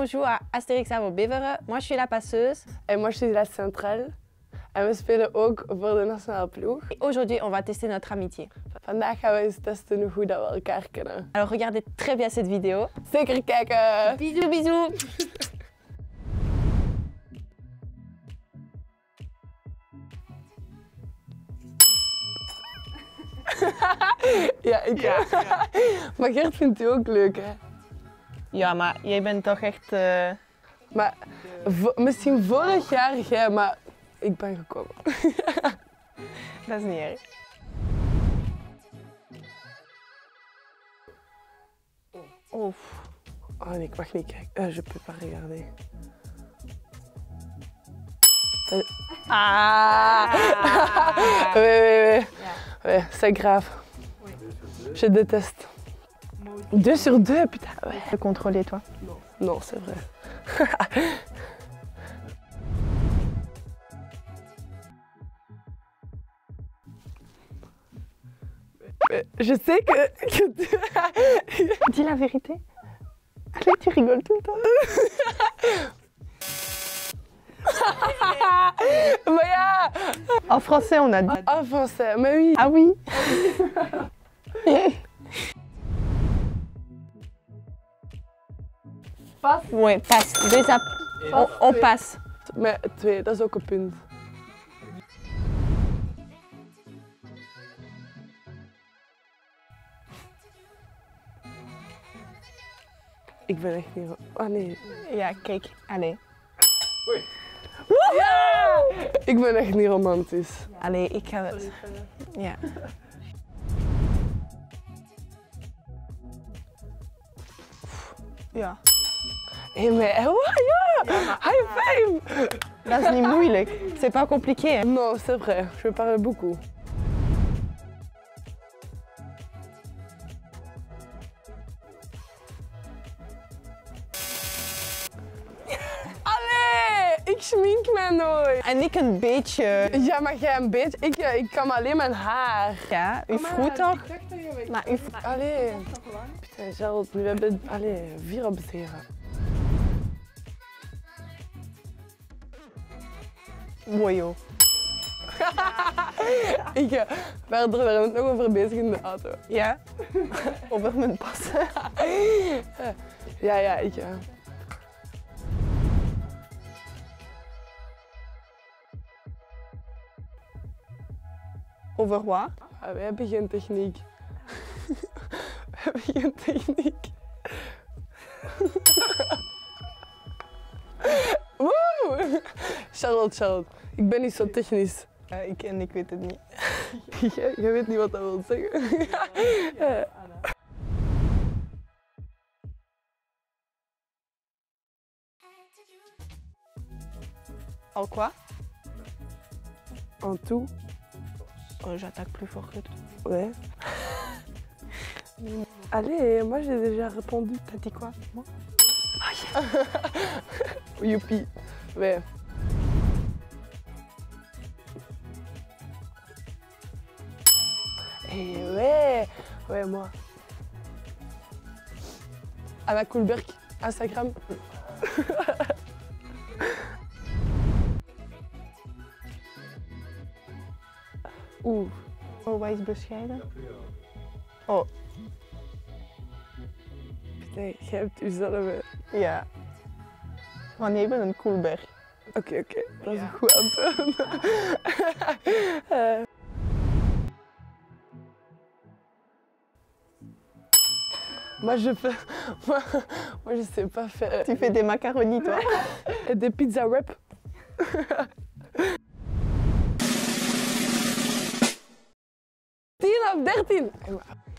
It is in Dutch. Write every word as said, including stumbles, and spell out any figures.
joue à Astérix à Beveren. Moi, je suis la passeuse. En moi, je suis la centrale. En we spelen ook voor de nationale ploeg. Et aujourd'hui, on va tester notre amitié. Vandaag gaan we eens testen hoe goed dat we elkaar kennen. Alors, regardez très bien cette vidéo. Zeker kijken! Bisous, bisous! Ja, ik... Ja, ja. Maar Gert vindt die ook leuk, hè? Ja, maar jij bent toch echt... Uh... Maar vo misschien vorig jaar jij, maar ik ben gekomen. Dat is niet erg. Oh. Oh nee, ik mag niet kijken. Uh, je peux pas regarder. Ah! Oui, oui, oui. Oui, c'est grave. Je déteste. deux sur deux, putain, ouais. De contrôler, toi? Non, non, c'est vrai. Je sais que, que tu... Dis la vérité. Allez, tu rigoles tout le temps. Mais yeah. En français, on a dit. En français, mais oui. Ah oui. Pas? Oui, passe. Deux ap... on, on passe. Maar twee, dat is ook een punt. Ik ben echt niet... Ah nee. Ja, kijk. Allez. Oei. Ja! Ik ben echt niet romantisch. Allee, ik ga het. Ja. Ja. Hé, mais ja! High five! Dat is niet moeilijk. C'est pas compliqué. Hein? Non, c'est vrai. Je parle beaucoup. Ik schmink mij nooit. En ik een beetje. Ja, maar jij een beetje. Ik, ik kan alleen mijn haar. Ja, uw vroeg toch? Maar uw vroeg... Allee. Putain, Gerald, we hebben allee, vier op zeven. Mooi joh. Ik uh, ben er daar nog over bezig in de auto. Ja? Over mijn pas. Ja, ja, ik ja. Over wat? Ah, wij hebben geen techniek. We hebben geen techniek. Woe! Charlotte, Charlotte, ik ben niet zo technisch. Ja, ik en ik weet het niet. Jij, jij weet niet wat dat wil zeggen. Ja. Al quoi? En tout. Oh, j'attaque plus fort que toi. Ouais. Allez, moi j'ai déjà répondu. T'as dit quoi? Moi? Oh, yeah. Youpi. Ouais. Et ouais. Ouais, moi. Anna Koolberg, Instagram. Oeh. Oh, wees bescheiden. Oh. Nee, jij hebt jezelf. Ja. Maar nee, ik ben een Koolberg. Oké, okay, oké. Okay. Dat is een goed antwoord. uh. Moi je fais... Moi, moi je sais pas faire... Tu fais des macaronis toi? Et des pizza wrap. tien op dertien!